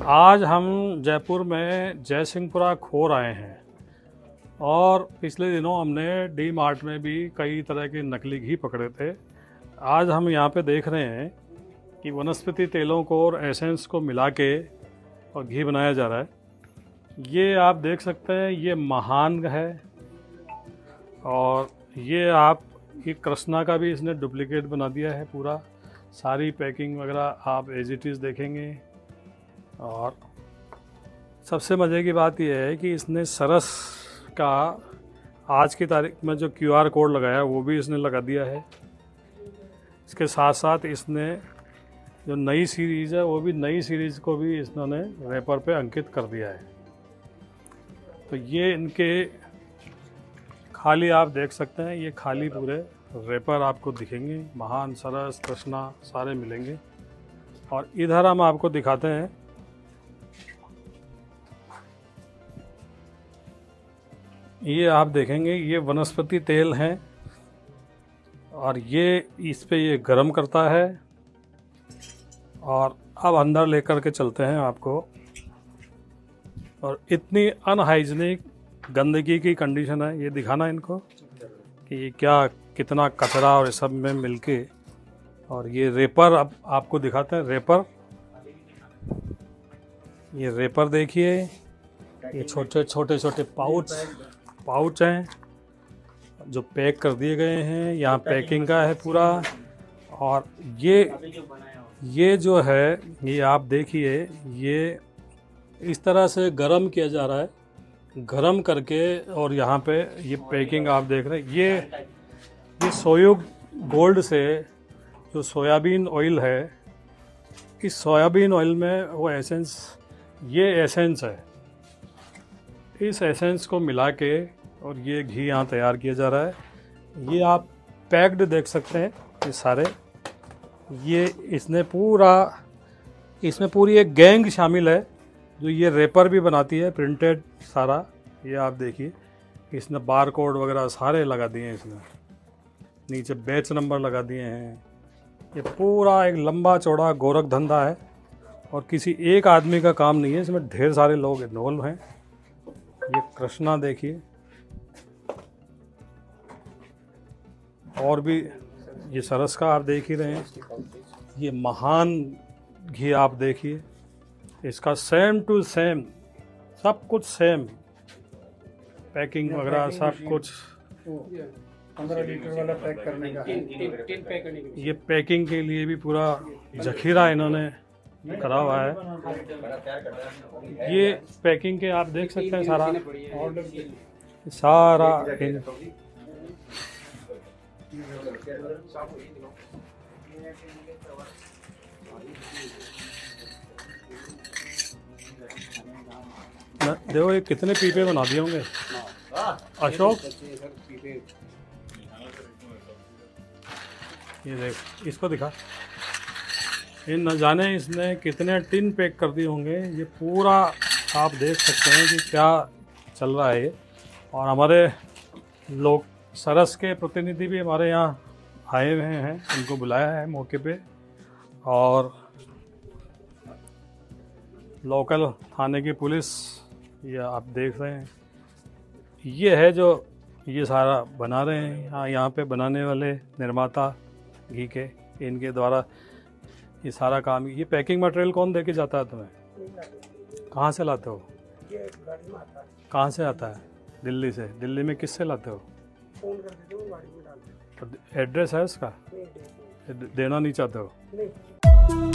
आज हम जयपुर में जयसिंहपुरा खोर आए हैं और पिछले दिनों हमने डी मार्ट में भी कई तरह के नकली घी पकड़े थे। आज हम यहाँ पे देख रहे हैं कि वनस्पति तेलों को और एसेंस को मिला के और घी बनाया जा रहा है। ये आप देख सकते हैं, ये महान है और ये कृष्णा का भी इसने डुप्लीकेट बना दिया है पूरा। सारी पैकिंग वगैरह आप एज इट इज़ देखेंगे। और सबसे मज़े की बात यह है कि इसने सरस का आज की तारीख में जो QR कोड लगाया वो भी इसने लगा दिया है। इसके साथ साथ इसने जो नई सीरीज़ है वो भी नई सीरीज़ को भी इन्होंने रैपर पे अंकित कर दिया है। तो ये इनके खाली आप देख सकते हैं, ये खाली पूरे रैपर आपको दिखेंगे। महान, सरस, कृष्णा सारे मिलेंगे। और इधर हम आपको दिखाते हैं, ये आप देखेंगे ये वनस्पति तेल हैं और ये इस पे ये गरम करता है। और अब अंदर लेकर के चलते हैं आपको। और इतनी अनहाइजीनिक गंदगी की कंडीशन है, ये दिखाना इनको कि ये क्या कितना कचरा और सब में मिलके। और ये रेपर अब आपको दिखाते हैं। ये रेपर देखिए, ये छोटे छोटे पाउच हैं जो पैक कर दिए गए हैं। यहाँ पैकिंग का है पूरा। और ये जो है ये आप देखिए, ये इस तरह से गरम किया जा रहा है, गरम करके। और यहाँ पे ये पैकिंग आप देख रहे हैं, ये सोयुग गोल्ड से जो सोयाबीन ऑयल है, इस सोयाबीन ऑयल में वो एसेंस, ये एसेंस है। इस एसेंस को मिला के और ये घी यहाँ तैयार किया जा रहा है। ये आप पैक्ड देख सकते हैं, ये सारे ये इसमें पूरी एक गैंग शामिल है जो ये रैपर भी बनाती है, प्रिंटेड सारा। ये आप देखिए, इसने बार कोड वगैरह सारे लगा दिए हैं, इसमें नीचे बैच नंबर लगा दिए हैं। ये पूरा एक लंबा चौड़ा गोरख धंधा है और किसी एक आदमी का काम नहीं है, इसमें ढेर सारे लोग इन्वॉल्व हैं। ये कृष्णा देखिए, और भी ये सरस का आप देख ही रहे हैं। ये महान घी आप देखिए, इसका सेम टू सेम, सब कुछ सेम, पैकिंग वगैरह सब कुछ। 15 लीटर वाला पैक करने का है। ये पैकिंग के लिए भी पूरा जखीरा इन्होंने करा हुआ है। ये पैकिंग के आप देख सकते हैं सारा देखो ये कितने पीपे बना दिए होंगे अशोक। ये देख, इसको दिखा, ये न जाने इसने कितने टिन पैक कर दिए होंगे। ये पूरा आप देख सकते हैं कि क्या चल रहा है ये। और हमारे लोग सरस के प्रतिनिधि भी हमारे यहाँ आए हुए हैं, उनको बुलाया है मौके पे। और लोकल थाने की पुलिस, ये आप देख रहे हैं, ये है जो ये सारा बना रहे हैं। यहाँ पे बनाने वाले निर्माता घी के, इनके द्वारा ये सारा काम। ये पैकिंग मटेरियल कौन दे के जाता है तुम्हें? कहाँ से लाते हो? कहाँ से आता है? दिल्ली से। दिल्ली में किससे लाते हो? तो एड्रेस है उसका? देना नहीं चाहते हो?